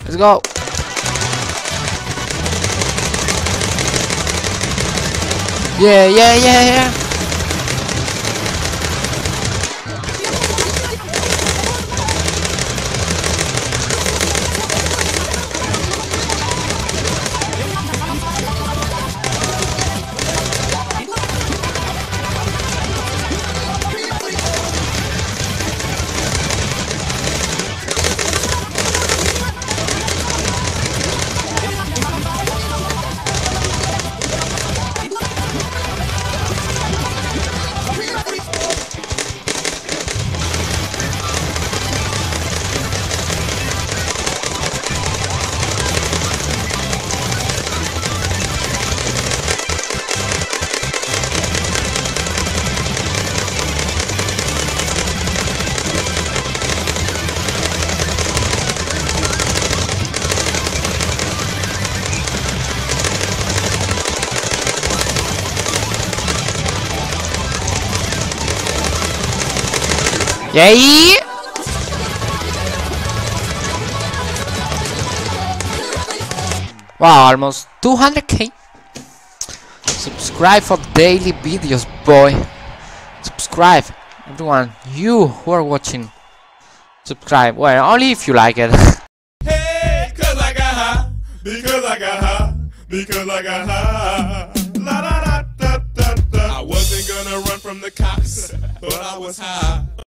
Let's go. Yeah, yeah, yeah, yeah. Yay! Wow, almost 200k. Subscribe for daily videos, boy. Subscribe, everyone. You who are watching, subscribe. Well, only if you like it. Hey, 'cause I got high, because I got high, because I got high. La da da da da da. I wasn't gonna run from the cops, but I was high.